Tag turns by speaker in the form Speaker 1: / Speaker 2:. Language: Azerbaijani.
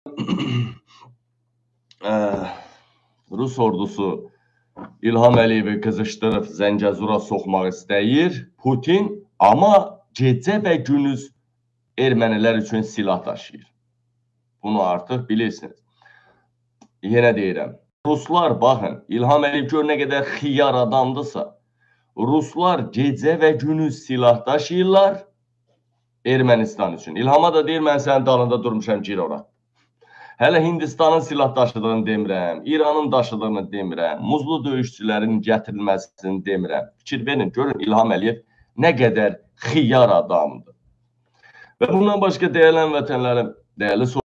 Speaker 1: Rus ordusu İlham Əliyevi qızışdırıb Zəngəzura soxmaq istəyir Putin, amma gecə və gündüz ermənilər üçün silah daşıyır. Bunu artıq bilirsiniz. Yenə deyirəm. Ruslar, baxın, İlham Əliyev gör nə qədər xiyar adamdırsa, Ruslar gecə və gündüz silah daşıyırlar Ermənistan üçün. İlhama da deyir, mən sənin dalında durmuşam, gir ora. Hələ Hindistanın silah daşıdığını demirəm, İranın daşıdığını demirəm, muzlu döyüşçülərin gətirilməsini demirəm. Fikir verin, görün İlham Əliyev nə qədər xiyar adamdır. Və bundan başqa dəyərli vətənlərim, dəyərli